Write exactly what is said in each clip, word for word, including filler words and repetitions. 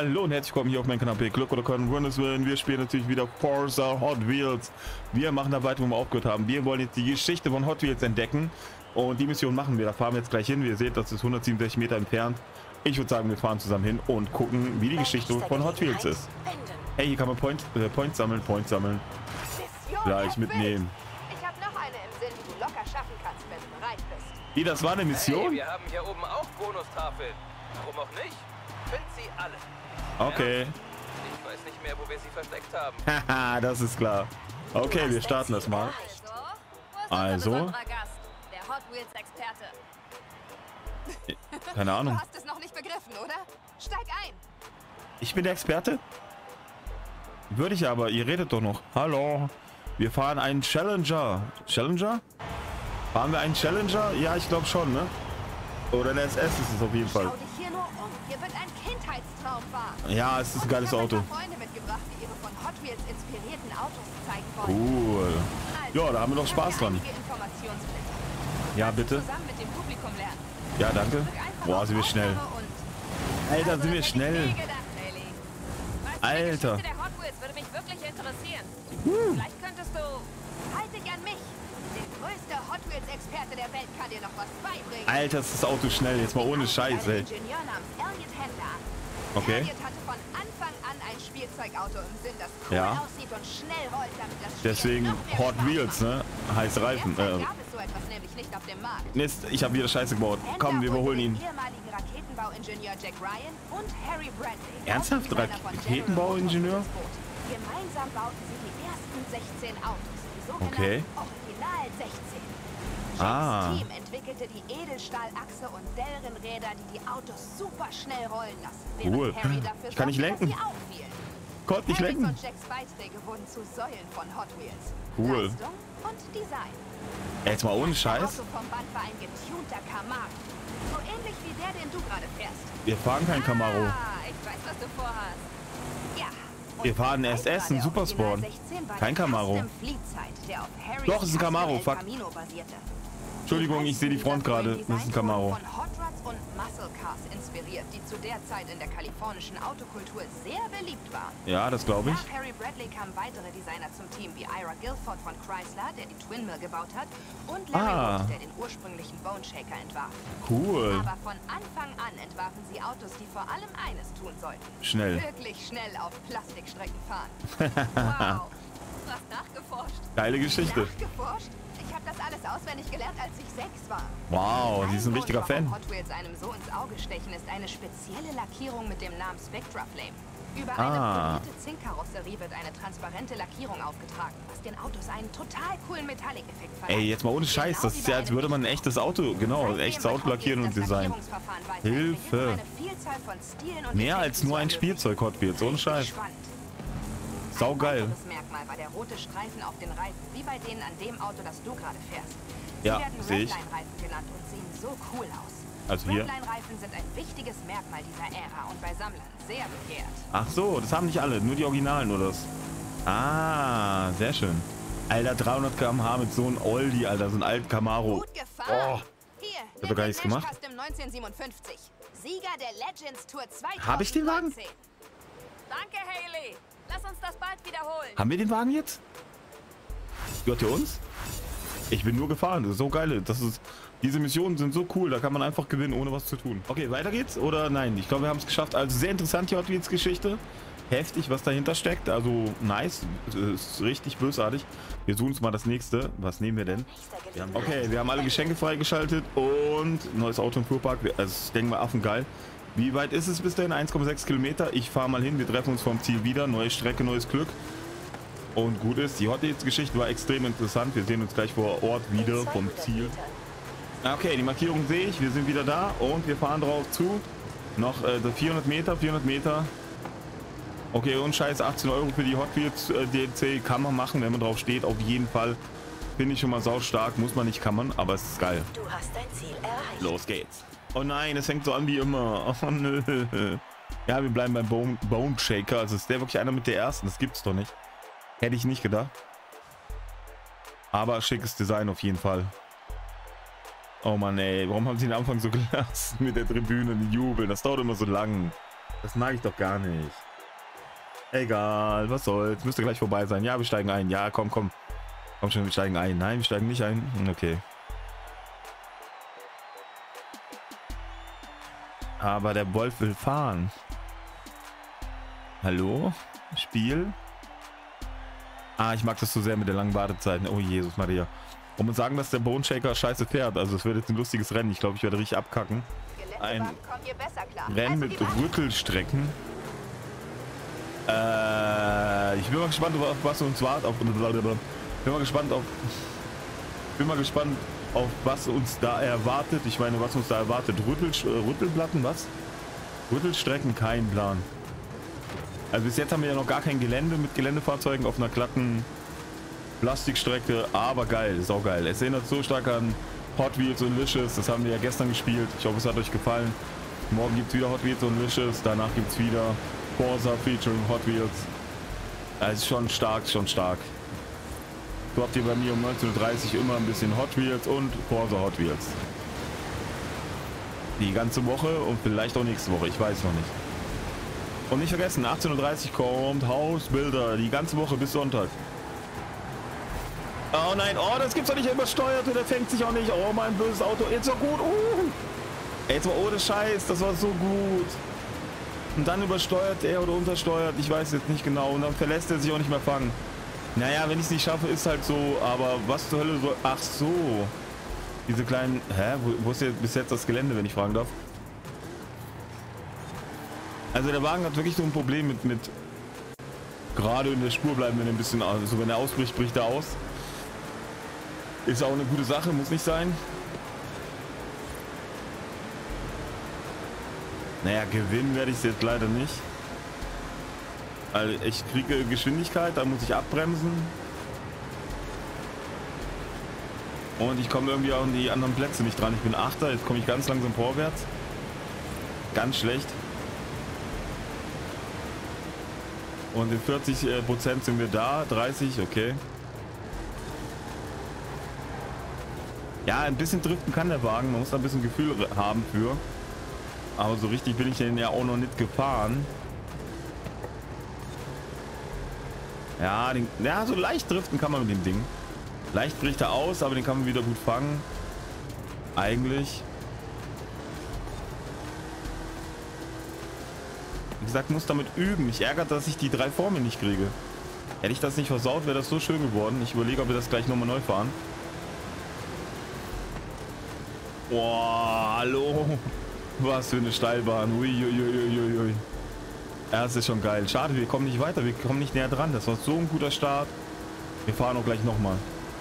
Hallo und herzlich willkommen hier auf meinem Kanal Glück oder können wir spielen natürlich wieder Forza Hot Wheels. Wir machen da weiter, wo wir aufgehört haben. Wir wollen jetzt die Geschichte von Hot Wheels entdecken und die Mission machen wir. Da fahren wir jetzt gleich hin. Wie ihr seht, das ist hundertsiebenundsechzig Meter entfernt. Ich würde sagen, wir fahren zusammen hin und gucken, wie die Geschichte von Hot Wheels ist. Hey, hier kann man Points, äh, Points sammeln, Points sammeln. Gleich mitnehmen. Ich habe noch eine im Sinn, die du locker schaffen kannst, wenn du bereit bist. Wie, das war eine Mission? Hey, wir haben hier oben auch Bonustafeln. Warum auch nicht? Find sie alle. Okay. Ja? Ich weiß nicht mehr, wo wir sie versteckt haben. Haha, das ist klar. Okay, wir starten das mal. Also. Der Hot Wheels Experte. Keine Ahnung. Du hast es noch nicht begriffen, oder? Steig ein. Ich bin der Experte? Würde ich aber, ihr redet doch noch. Hallo. Wir fahren einen Challenger. Challenger? Fahren wir einen Challenger? Ja, ich glaube schon, ne? Oder ein S S ist es auf jeden Fall. Schau dich hier nur um. Hier wird ein Kindheitstraum wahr. Ja, es ist ein geiles Auto. Ich habe Freunde mitgebracht, die ihre von Hot Wheels inspirierten Autos zeigen wollen. Cool. Also, Ja, da haben wir doch Spaß dran. Ja, bitte. Zusammen mit dem Publikum lernen. Ja, danke. Boah, sind wir schnell. Alter, sind wir Also, schnell. Alter. Der Hot Wheels würde mich wirklich interessieren. Hm. Vielleicht könntest du... Halt dich an mich. Der größte Hot Wheels Experte der Welt kann dir noch was beibringen. Alter, ist das Auto schnell. Jetzt mal ohne Scheiß, ey. Ingenieur namens Elliot Handler. Okay. Elliot hatte von Anfang an ein Spielzeugauto im Sinn, das cool Ja. aussieht und schnell rollt, damit das Spiel Deswegen noch mehr Hot Spaß Wheels, macht. ne? Heißt Reifen. Derzeit Äh, gab es so etwas nämlich nicht auf dem Markt. Mist, ich habe wieder Scheiße gebaut. Komm, wir überholen ihn. Den ehemaligen Raketenbauingenieur Jack Ryan und Harry Bradley. Ernsthaft? Designer von Raketenbauingenieur? General Motors, gemeinsam bauten sie die ersten sechzehn Autos, die sogenannten Okay. Original sechzehn. Jacks Ah. Team entwickelte die Edelstahlachse und Delrenräder, die die Autos super schnell rollen lassen, während Cool. Harry dafür Ich kann nicht sorgte, dass lenken. sie auffielen. Konnte nicht Harrys lenken. und Jacks Beiträge wurden zu Säulen von Hot Wheels. Cool. Leistung und Design. Jetzt mal ohne Das Scheiß. Auto vom Band war ein getunter Camaro. So ähnlich wie der, den du gerade fährst. Wir fahren kein Camaro. Ah, ich weiß, was du vorhast. Ja. Und Wir fahren der S S, ein der Supersport. Original sechzehn war Kein der Camaro. Custom Fleet-Zeit, der auf Harrys Doch, es ist ein Camaro, Custom El fuck. Camino basierte. Entschuldigung, ich sehe die Front gerade. Das ist ein Camaro. Von Hot Rods und Muscle Cars inspiriert, die zu der Zeit in der kalifornischen Autokultur sehr beliebt waren. Ja, das glaube ich. Nach Harry Bradley kamen weitere Designer zum Team, wie Ira Guilford von Chrysler, der die Twin Mill gebaut hat, und Larry Ah. Wood, der den ursprünglichen Bone Shaker entwarf. Cool. Aber von Anfang an entwarfen sie Autos, die vor allem eines tun sollten. Schnell. Wirklich schnell auf Plastikstrecken fahren. Wow. Du hast nachgeforscht. Geile Geschichte. Nachgeforscht? Ich habe das alles auswendig gelernt, als ich sechs war. Wow, sie ist ein richtiger Fan. Hot Wheels einem so ins Auge stechen, ist eine spezielle Lackierung mit dem Namen Spectra Flame. Über Ah. eine polierte Zinkkarosserie wird eine transparente Lackierung aufgetragen, was den Autos einen total coolen Metallic-Effekt verleiht. Ey, jetzt mal ohne Scheiß. Das ist ja, als würde man ein echtes Auto, genau, ein echtes Auto lackieren und designen. Hilfe. Mehr als nur ein Spielzeug Hot Wheels, ohne Scheiß. Saugeil. Das Merkmal war der rote Streifen auf den Reifen, wie bei denen an dem Auto, das du gerade fährst. Sie Ja, werden sehe ich. Redline-Reifen genannt und sehen so cool aus. Also hier. Redline-Reifen sind ein wichtiges Merkmal dieser Ära und bei Sammlern sehr begehrt. Ach so, das haben nicht alle, nur die Originalen oder das. Ah, sehr schön. Alter, dreihundert Kilometer pro Stunde mit so einem Oldie, Alter, so ein alten Camaro. Gut gefahren. Oh, Hier, hab doch gar nichts gemacht. Custom neunzehnhundertsiebenundfünfzig. Sieger der Legends Tour zweitausendneunzehn. Hab ich den Wagen? Danke, Haley. Lass uns das bald wiederholen. Haben wir den Wagen jetzt? Gehört der uns? Ich bin nur gefahren, das ist so geil. Das ist, diese Missionen sind so cool, da kann man einfach gewinnen, ohne was zu tun. Okay, weiter geht's oder nein? Ich glaube, wir haben es geschafft. Also sehr interessant die Hot Wheels Geschichte. Heftig, was dahinter steckt. Also nice, ist richtig bösartig. Wir suchen uns mal das nächste. Was nehmen wir denn? Wir haben, okay, wir haben alle Geschenke freigeschaltet und neues Auto im Fuhrpark. Also ich denke mal, affengeil. Wie weit ist es bis dahin? eins Komma sechs Kilometer. Ich fahre mal hin. Wir treffen uns vom Ziel wieder. Neue Strecke, neues Glück. Und gut ist, die Hot Wheels Geschichte war extrem interessant. Wir sehen uns gleich vor Ort wieder vom Ziel. Okay, die Markierung sehe ich. Wir sind wieder da und wir fahren drauf zu. Noch äh, vierhundert Meter, vierhundert Meter. Okay, und scheiß achtzehn Euro für die Hot Wheels äh, D L C kann man machen, wenn man drauf steht. Auf jeden Fall finde ich schon mal saustark. Muss man nicht kammern, aber es ist geil. Du hast dein Ziel erreicht. Los geht's. Oh nein, es fängt so an wie immer. Oh nö. Ja, wir bleiben beim Bone, Bone Shaker. Also ist der wirklich einer mit der ersten? Das gibt's doch nicht. Hätte ich nicht gedacht. Aber schickes Design auf jeden Fall. Oh Mann, ey. Warum haben sie den Anfang so gelassen mit der Tribüne und den Jubeln? Das dauert immer so lang. Das mag ich doch gar nicht. Egal, was soll's. Müsste gleich vorbei sein. Ja, wir steigen ein. Ja, komm, komm. Komm schon, wir steigen ein. Nein, wir steigen nicht ein. Okay. Aber der Wolf will fahren. Hallo? Spiel? Ah, ich mag das so sehr mit der langen Wartezeit. Oh Jesus Maria. Und uns sagen, dass der Bone Shaker scheiße fährt. Also es wird jetzt ein lustiges Rennen. Ich glaube, ich werde richtig abkacken. Ein Rennen mit Rüttelstrecken. Äh, ich bin mal gespannt, auf was uns wartet. Auf, bin mal gespannt auf. Bin mal gespannt auf was uns da erwartet. Ich meine, was uns da erwartet. Rüttel, Rüttelplatten, was? Rüttelstrecken, kein Plan. Also bis jetzt haben wir ja noch gar kein Gelände mit Geländefahrzeugen auf einer glatten Plastikstrecke, aber geil, ist auch geil. Es erinnert so stark an Hot Wheels und Vicious, das haben wir ja gestern gespielt. Ich hoffe, es hat euch gefallen. Morgen gibt es wieder Hot Wheels und Vicious, danach gibt es wieder Forza featuring Hot Wheels. Es ist schon stark, schon stark. So habt ihr bei mir um neunzehn Uhr dreißig immer ein bisschen Hot Wheels und Forza Hot Wheels. Die ganze Woche und vielleicht auch nächste Woche, ich weiß noch nicht. Und nicht vergessen, achtzehn Uhr dreißig kommt Hausbilder, die ganze Woche bis Sonntag. Oh nein, oh, das gibt's doch nicht, übersteuert und der fängt sich auch nicht. Oh, mein böses Auto, jetzt war gut. Uh. Jetzt war ohne Scheiß, das war so gut. Und dann übersteuert er oder untersteuert, ich weiß jetzt nicht genau. Und dann verlässt er sich auch nicht mehr fangen. Naja, wenn ich es nicht schaffe, ist halt so. Aber was zur Hölle soll... Ach so. Diese kleinen... Hä? Wo, wo ist jetzt bis jetzt das Gelände, wenn ich fragen darf? Also der Wagen hat wirklich so ein Problem mit... mit gerade in der Spur bleiben, wenn er ein bisschen... Also wenn er ausbricht, bricht er aus. Ist auch eine gute Sache, muss nicht sein. Naja, gewinnen werde ich es jetzt leider nicht. Also ich kriege Geschwindigkeit, da muss ich abbremsen. Und ich komme irgendwie auch in die anderen Plätze nicht dran. Ich bin Achter, jetzt komme ich ganz langsam vorwärts. Ganz schlecht. Und in vierzig Prozent sind wir da, dreißig, okay. Ja, ein bisschen driften kann der Wagen, man muss da ein bisschen Gefühl haben für. Aber so richtig bin ich den ja auch noch nicht gefahren. Ja, den, ja, so leicht driften kann man mit dem Ding. Leicht bricht er aus, aber den kann man wieder gut fangen. Eigentlich. Wie gesagt, muss damit üben. Mich ärgert, dass ich die drei vor mir nicht kriege. Hätte ich das nicht versaut, wäre das so schön geworden. Ich überlege, ob wir das gleich nochmal neu fahren. Boah, hallo. Was für eine Steilbahn. Uiuiuiui. Ja, das ist schon geil. Schade, wir kommen nicht weiter. Wir kommen nicht näher dran. Das war so ein guter Start. Wir fahren auch gleich nochmal.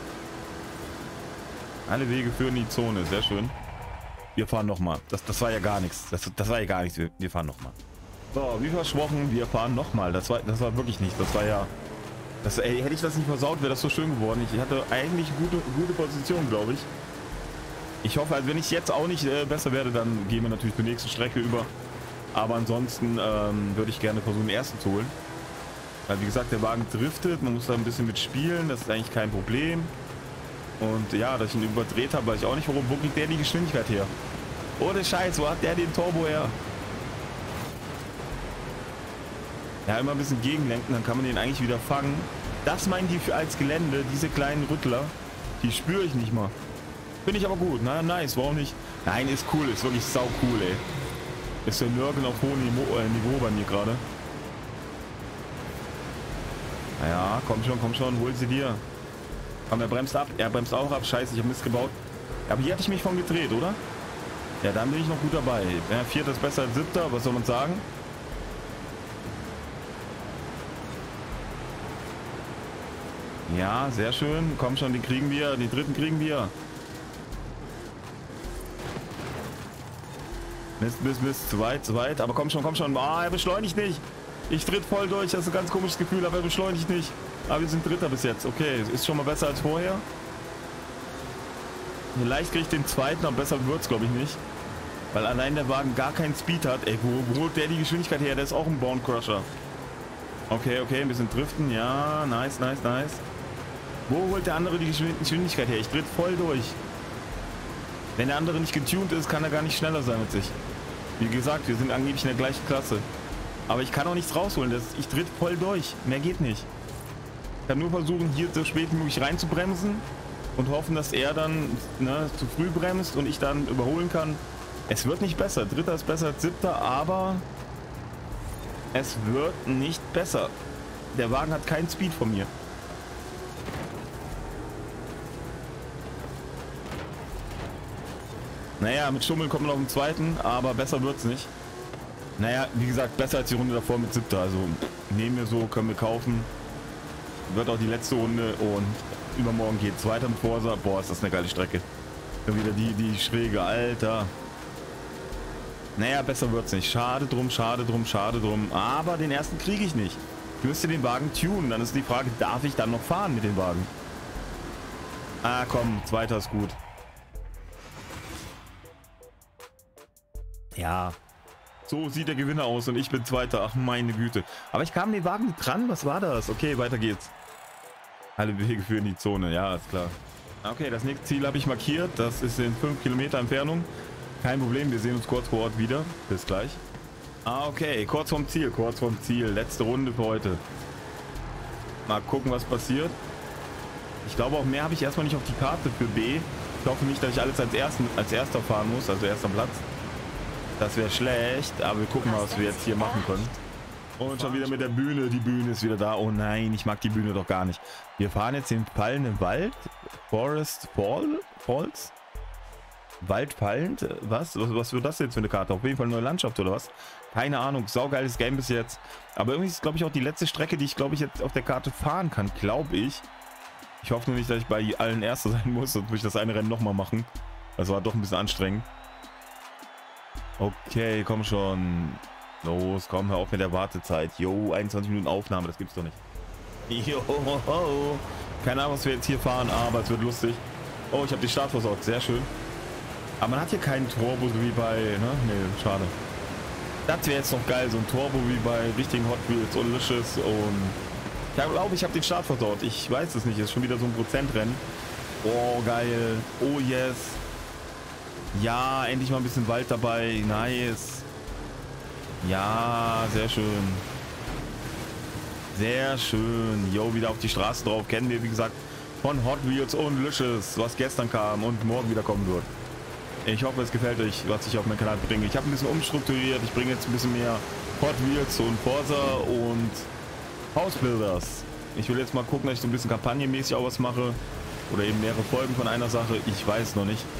Alle Wege führen in die Zone. Sehr schön. Wir fahren nochmal. Das, das war ja gar nichts. Das, das war ja gar nichts. Wir, wir fahren nochmal. So, wie versprochen, wir fahren nochmal. Das war, das war wirklich nicht. Das war ja... Das, ey, hätte ich das nicht versaut, wäre das so schön geworden. Ich hatte eigentlich gute, gute Position, glaube ich. Ich hoffe, also wenn ich jetzt auch nicht äh, besser werde, dann gehen wir natürlich zur nächsten Strecke über. Aber ansonsten ähm, würde ich gerne versuchen, den ersten zu holen. Weil wie gesagt, der Wagen driftet, man muss da ein bisschen mit spielen, das ist eigentlich kein Problem. Und ja, dass ich ihn überdreht habe, weiß ich auch nicht, warum. Wo kriegt der die Geschwindigkeit her? Ohne Scheiß, wo hat der den Turbo her? Ja, immer ein bisschen gegenlenken, dann kann man den eigentlich wieder fangen. Das meinen die für als Gelände, diese kleinen Rüttler. Die spüre ich nicht mal. Finde ich aber gut. Na, nice, warum nicht? Nein, ist cool, ist wirklich sau cool, ey. Ist der Nörgeln auf hohem Niveau, äh, Niveau bei mir gerade. Naja, komm schon, komm schon, hol sie dir. Komm, er bremst ab. Er bremst auch ab. Scheiße, ich habe Mist gebaut. Aber hier hatte ich mich von gedreht, oder? Ja, dann bin ich noch gut dabei. Ja, Vierter ist besser als Siebter, was soll man sagen? Ja, sehr schön. Komm schon, den kriegen wir. Den dritten kriegen wir. Mist, Mist, Mist. Zu weit, zu weit. Aber komm schon, komm schon. Ah, er beschleunigt nicht. Ich tritt voll durch. Das ist ein ganz komisches Gefühl, aber er beschleunigt nicht. Aber wir sind Dritter bis jetzt. Okay, ist schon mal besser als vorher. Vielleicht kriege ich den zweiten, aber besser wird es, glaube ich, nicht. Weil allein der Wagen gar keinen Speed hat. Ey, wo, wo holt der die Geschwindigkeit her? Der ist auch ein Bone Crusher. Okay, okay, ein bisschen driften. Ja, nice, nice, nice. Wo holt der andere die Geschwindigkeit her? Ich tritt voll durch. Wenn der andere nicht getuned ist, kann er gar nicht schneller sein mit sich. Wie gesagt, wir sind angeblich in der gleichen Klasse. Aber ich kann auch nichts rausholen. Das, ich tritt voll durch. Mehr geht nicht. Ich kann nur versuchen, hier so spät wie möglich reinzubremsen und hoffen, dass er dann ne, zu früh bremst und ich dann überholen kann. Es wird nicht besser. Dritter ist besser als siebter, aber es wird nicht besser. Der Wagen hat keinen Speed von mir. Naja, mit Schummeln kommt man auf den zweiten, aber besser wird's nicht. Naja, wie gesagt, besser als die Runde davor mit siebter. Also nehmen wir so, können wir kaufen. Wird auch die letzte Runde und übermorgen geht's weiter mit Forza. Boah, ist das eine geile Strecke. Dann wieder die, die Schräge, Alter. Naja, besser wird's nicht. Schade drum, schade drum, schade drum. Aber den ersten kriege ich nicht. Ich müsste den Wagen tunen. Dann ist die Frage, darf ich dann noch fahren mit dem Wagen? Ah, komm, zweiter ist gut. Ja. So sieht der Gewinner aus und ich bin Zweiter. Ach, meine Güte. Aber ich kam den Wagen nicht dran. Was war das? Okay, weiter geht's. Alle Wege führen in die Zone. Ja, ist klar. Okay, das nächste Ziel habe ich markiert. Das ist in fünf Kilometer Entfernung. Kein Problem, wir sehen uns kurz vor Ort wieder. Bis gleich. Ah, okay. Kurz vorm Ziel, kurz vorm Ziel. Letzte Runde für heute. Mal gucken, was passiert. Ich glaube, auch mehr habe ich erstmal nicht auf die Karte für B. Ich hoffe nicht, dass ich alles als, ersten, als erster fahren muss, also erster Platz. Das wäre schlecht, aber wir gucken mal, was wir jetzt hier machen können. Und schon wieder mit der Bühne. Die Bühne ist wieder da. Oh nein, ich mag die Bühne doch gar nicht. Wir fahren jetzt den fallenden Wald. Forest Fall? Falls? Wald fallend? Was? was? Was wird das jetzt für eine Karte? Auf jeden Fall eine neue Landschaft oder was? Keine Ahnung. Saugeiles Game bis jetzt. Aber irgendwie ist es, glaube ich, auch die letzte Strecke, die ich, glaube ich, jetzt auf der Karte fahren kann. Glaube ich. Ich hoffe nur nicht, dass ich bei allen Erster sein muss. Sonst muss ich das eine Rennen nochmal machen. Das war doch ein bisschen anstrengend. Okay, komm schon. Los, komm, hör auf mit der Wartezeit. Jo, einundzwanzig Minuten Aufnahme, das gibt's doch nicht. Jo, keine Ahnung, was wir jetzt hier fahren, aber es wird lustig. Oh, ich habe die Start versorgt, sehr schön. Aber man hat hier keinen Turbo wie bei, ne? Nee, schade. Das wäre jetzt noch geil, so ein Turbo wie bei richtigen Hot Wheels und Licious und... Ich glaube, ich habe den Start versaut. Ich weiß es nicht, ist schon wieder so ein Prozentrennen. Oh, geil. Oh, yes. Ja, endlich mal ein bisschen Wald dabei. Nice. Ja, sehr schön. Sehr schön. Jo, wieder auf die Straße drauf. Kennen wir, wie gesagt, von Hot Wheels und Licious, was gestern kam und morgen wieder kommen wird. Ich hoffe, es gefällt euch, was ich auf meinem Kanal bringe. Ich habe ein bisschen umstrukturiert. Ich bringe jetzt ein bisschen mehr Hot Wheels und Forza und House Builders. Ich will jetzt mal gucken, dass ich so ein bisschen kampagnenmäßig auch was mache. Oder eben mehrere Folgen von einer Sache. Ich weiß noch nicht.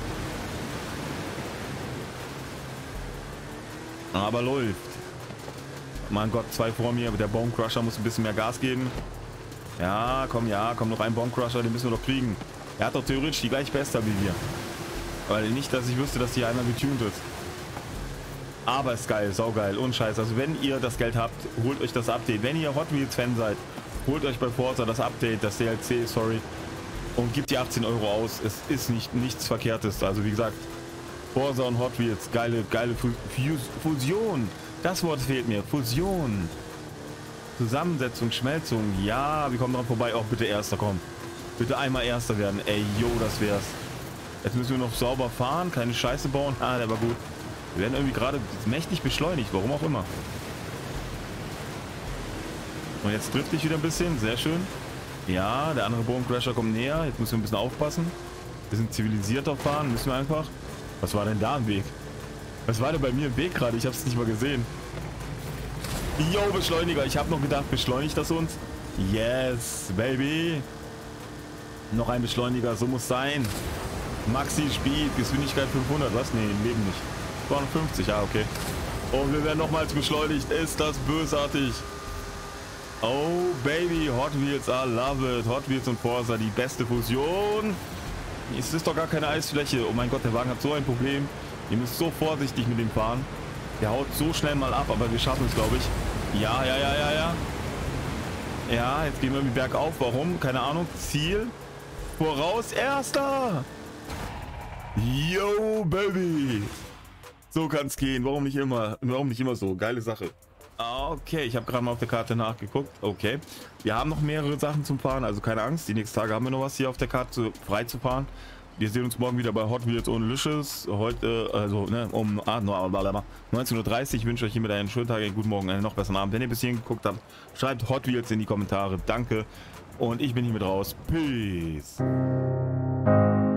Aber läuft. Mein Gott, zwei vor mir. Der Bone Crusher muss ein bisschen mehr Gas geben. Ja, komm, ja, komm, noch ein Bone Crusher, den müssen wir doch kriegen. Er hat doch theoretisch die gleich Bester wie wir. Weil nicht, dass ich wüsste, dass hier einer getuned ist. Aber ist geil, saugeil und scheiße. Also wenn ihr das Geld habt, holt euch das Update. Wenn ihr Hot Wheels Fan seid, holt euch bei Forza das Update, das D L C, sorry. Und gebt die achtzehn Euro aus. Es ist nicht nichts Verkehrtes. Also wie gesagt, Forza und Hot Wheels, geile, geile Fusion. Das Wort fehlt mir. Fusion. Zusammensetzung, Schmelzung. Ja, wir kommen dran vorbei. Auch bitte Erster, komm. Bitte einmal Erster werden. Ey, yo, das wär's. Jetzt müssen wir noch sauber fahren, keine Scheiße bauen. Ah, der war gut. Wir werden irgendwie gerade mächtig beschleunigt, warum auch immer. Und jetzt trifft ich wieder ein bisschen, sehr schön. Ja, der andere Bone Crusher kommt näher. Jetzt müssen wir ein bisschen aufpassen. Wir sind zivilisierter fahren, müssen wir einfach. Was war denn da im Weg? Was war denn bei mir im Weg gerade? Ich habe es nicht mal gesehen. Yo, Beschleuniger. Ich habe noch gedacht, beschleunigt das uns? Yes, baby. Noch ein Beschleuniger, so muss sein. Maxi Speed, Geschwindigkeit fünfhundert. Was? Nee, im Leben nicht. zweihundertfünfzig, ja, okay. Und wir werden nochmals beschleunigt. Ist das bösartig. Oh, baby. Hot Wheels, I love it. Hot Wheels und Forza, die beste Fusion. Es ist doch gar keine Eisfläche. Oh mein Gott, der Wagen hat so ein Problem. Ihr müsst so vorsichtig mit dem fahren. Der haut so schnell mal ab, aber wir schaffen es, glaube ich. Ja, ja, ja, ja, ja. Ja, jetzt gehen wir irgendwie bergauf. Warum? Keine Ahnung. Ziel. Voraus. Erster. Yo, baby. So kann es gehen. Warum nicht immer? Warum nicht immer so? Geile Sache. Okay, ich habe gerade mal auf der Karte nachgeguckt. Okay. Wir haben noch mehrere Sachen zum Fahren, also keine Angst. Die nächsten Tage haben wir noch was hier auf der Karte frei zu fahren. Wir sehen uns morgen wieder bei Hot Wheels ohne Licious. Heute, also ne, um ah, neunzehn Uhr dreißig. Ich wünsche euch hiermit einen schönen Tag, einen guten Morgen, einen noch besseren Abend. Wenn ihr bis hierhin geguckt habt, schreibt Hot Wheels in die Kommentare. Danke. Und ich bin hiermit raus. Peace.